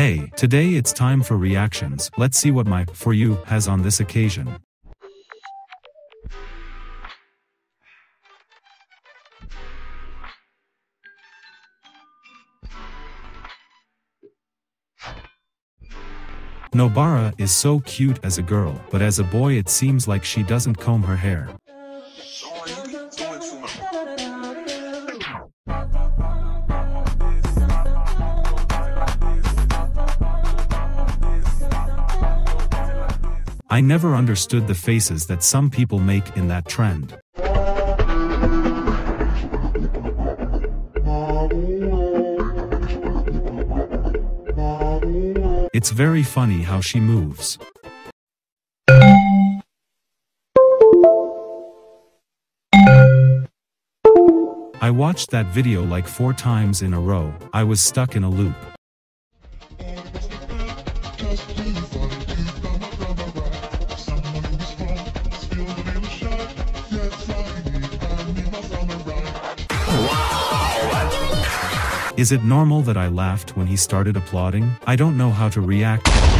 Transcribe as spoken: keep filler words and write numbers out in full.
Hey, today it's time for reactions. Let's see what my For You has on this occasion. Nobara is so cute as a girl, but as a boy it seems like she doesn't comb her hair. I never understood the faces that some people make in that trend. It's very funny how she moves. I watched that video like four times in a row. I was stuck in a loop. Is it normal that I laughed when he started applauding? I don't know how to react.